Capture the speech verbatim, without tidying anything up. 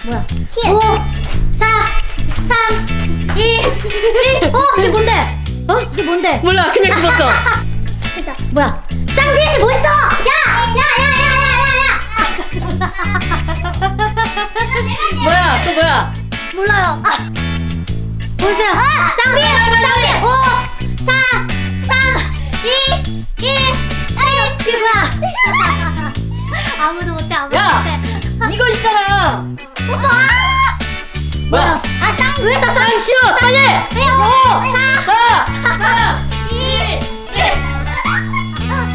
뭐야? 오, 사, 삼, 이, 일. 어? 이게 뭔데? 어? 이게 뭔데? 몰라, 그냥 집었어. 됐어. 뭐야? 쌍둥이 뭐 있어? 야! 야! 야! 야! 야! 야! 뭐야? 또 뭐야? 몰라요. 보세요. 쌍둥이! 쌍둥이! 오, 사, 삼, 이, 일. 이게 뭐야? 아무도 못해, 아무도 야! 못해. 이거 있잖아. 오빠! 뭐야? 아, 쌍, 왜 다 쌍? 쌍슈! 빨리! 오! 사! 사!